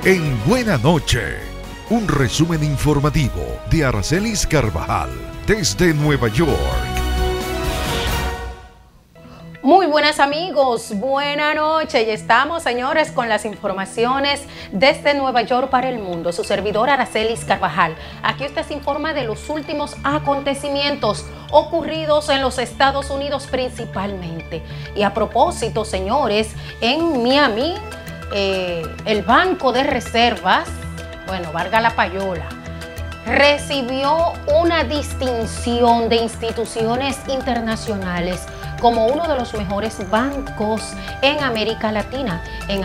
En Buena Noche, un resumen informativo de Aracelis Carvajal desde Nueva York. Muy buenas amigos, buena noche. Y estamos, señores, con las informaciones desde Nueva York para el mundo. Su servidor Aracelis Carvajal. Aquí usted se informa de los últimos acontecimientos ocurridos en los Estados Unidos principalmente. Y a propósito, señores, en Miami, el Banco de Reservas, bueno, valga la payola, recibió una distinción de instituciones internacionales como uno de los mejores bancos en América Latina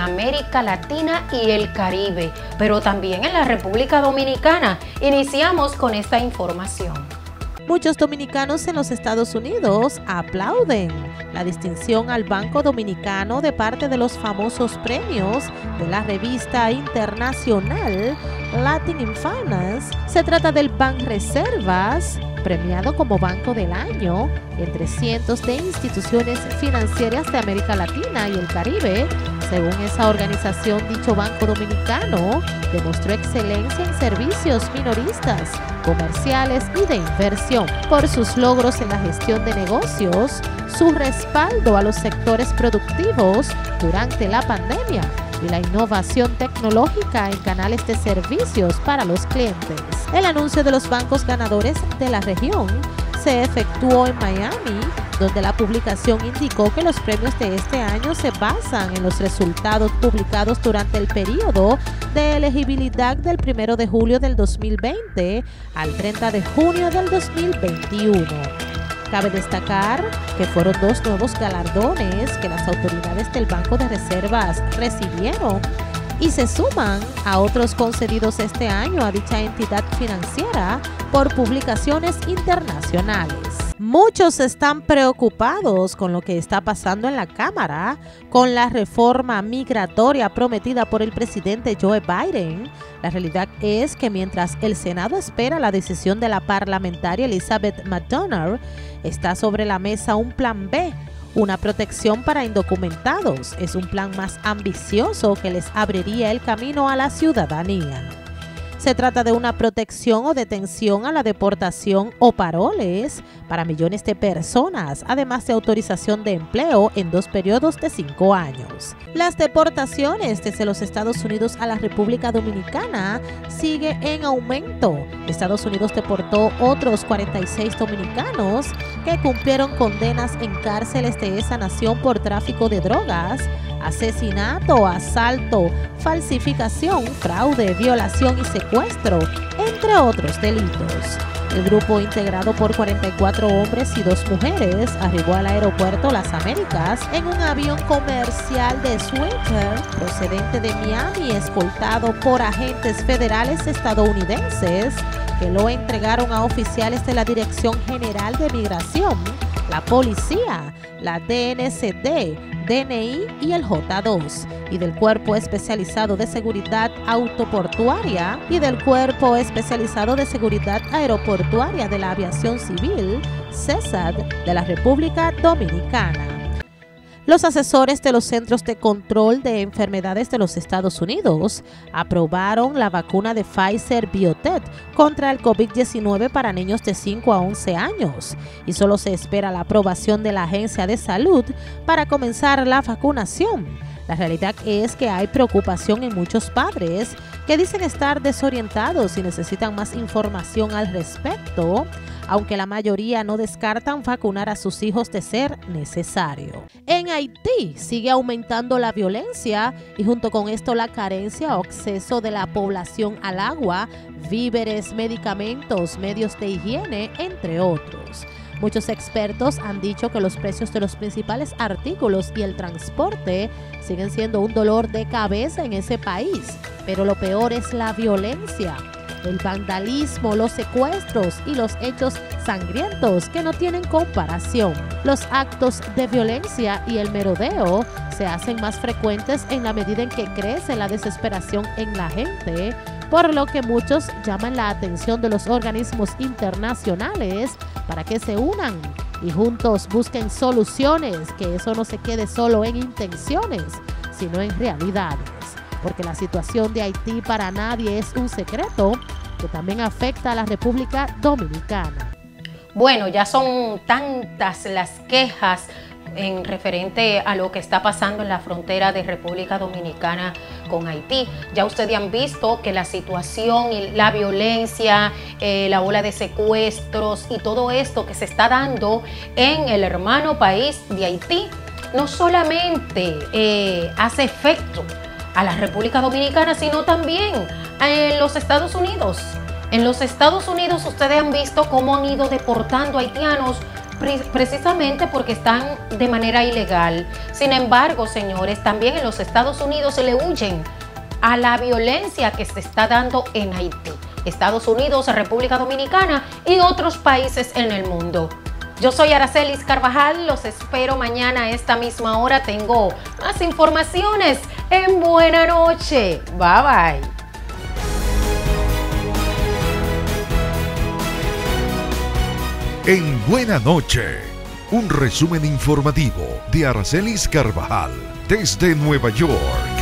y el Caribe, pero también en la República Dominicana. Iniciamos con esta información. Muchos dominicanos en los Estados Unidos aplauden la distinción al Banco Dominicano de parte de los famosos premios de la revista internacional Latin in Finance. Se trata del Banreservas, premiado como Banco del Año entre cientos de instituciones financieras de América Latina y el Caribe. Según esa organización, dicho Banco Dominicano demostró excelencia en servicios minoristas, comerciales y de inversión por sus logros en la gestión de negocios, su respaldo a los sectores productivos durante la pandemia y la innovación tecnológica en canales de servicios para los clientes. El anuncio de los bancos ganadores de la región se efectuó en Miami, donde la publicación indicó que los premios de este año se basan en los resultados publicados durante el periodo de elegibilidad del 1 de julio del 2020 al 30 de junio del 2021. Cabe destacar que fueron dos nuevos galardones que las autoridades del Banco de Reservas recibieron y se suman a otros concedidos este año a dicha entidad financiera por publicaciones internacionales. Muchos están preocupados con lo que está pasando en la Cámara con la reforma migratoria prometida por el presidente Joe Biden. La realidad es que mientras el Senado espera la decisión de la parlamentaria Elizabeth McDonald, está sobre la mesa un plan B. Una protección para indocumentados es un plan más ambicioso que les abriría el camino a la ciudadanía. Se trata de una protección o detención a la deportación o paroles para millones de personas, además de autorización de empleo en 2 periodos de 5 años. Las deportaciones desde los Estados Unidos a la República Dominicana sigue en aumento. Estados Unidos deportó otros 46 dominicanos que cumplieron condenas en cárceles de esa nación por tráfico de drogas, asesinato, asalto, falsificación, fraude, violación y secuestro, entre otros delitos. El grupo, integrado por 44 hombres y 2 mujeres, arribó al aeropuerto Las Américas en un avión comercial de Swinter procedente de Miami, escoltado por agentes federales estadounidenses que lo entregaron a oficiales de la Dirección General de Migración, la Policía, la DNCD, DNI y el J2, y del Cuerpo Especializado de Seguridad Autoportuaria y del Cuerpo Especializado de Seguridad Aeroportuaria de la Aviación Civil, CESAD, de la República Dominicana. Los asesores de los Centros de Control de Enfermedades de los Estados Unidos aprobaron la vacuna de Pfizer-BioNTech contra el COVID-19 para niños de 5 a 11 años y solo se espera la aprobación de la Agencia de Salud para comenzar la vacunación. La realidad es que hay preocupación en muchos padres que dicen estar desorientados y necesitan más información al respecto, aunque la mayoría no descartan vacunar a sus hijos de ser necesario. En Haití sigue aumentando la violencia y junto con esto la carencia o acceso de la población al agua, víveres, medicamentos, medios de higiene, entre otros. Muchos expertos han dicho que los precios de los principales artículos y el transporte siguen siendo un dolor de cabeza en ese país, pero lo peor es la violencia, el vandalismo, los secuestros y los hechos sangrientos que no tienen comparación. Los actos de violencia y el merodeo se hacen más frecuentes en la medida en que crece la desesperación en la gente, por lo que muchos llaman la atención de los organismos internacionales para que se unan y juntos busquen soluciones, que eso no se quede solo en intenciones, sino en realidades. porque la situación de Haití para nadie es un secreto, que también afecta a la República Dominicana. Bueno, ya son tantas las quejas en referente a lo que está pasando en la frontera de República Dominicana con Haití. Ya ustedes han visto que la situación y la violencia, la ola de secuestros y todo esto que se está dando en el hermano país de Haití, no solamente hace efecto a la República Dominicana, sino también en los Estados Unidos. En los Estados Unidos ustedes han visto cómo han ido deportando haitianos precisamente porque están de manera ilegal. Sin embargo, señores, también en los Estados Unidos se le huyen a la violencia que se está dando en Haití. Estados Unidos, República Dominicana y otros países en el mundo. Yo soy Aracelis Carvajal, los espero mañana a esta misma hora. Tengo más informaciones en Buena Noche. Bye bye. En Buena Noche, un resumen informativo de Aracelis Carvajal desde Nueva York.